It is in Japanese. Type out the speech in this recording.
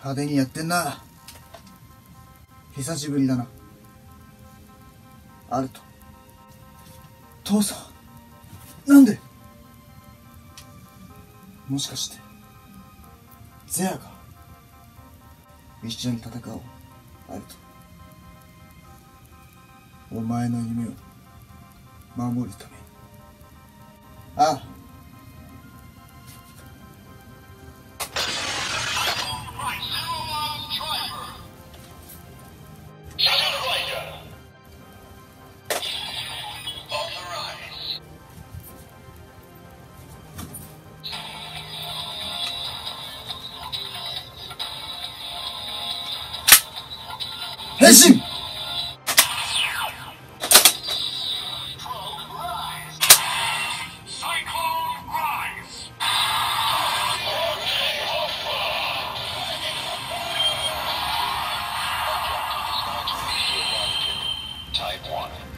派手にやってんな。久しぶりだな。アルト。父さん、なんで？もしかしてゼアが？一緒に戦おう、アルト。お前の夢を守るために。ああ。変身！ Type 1.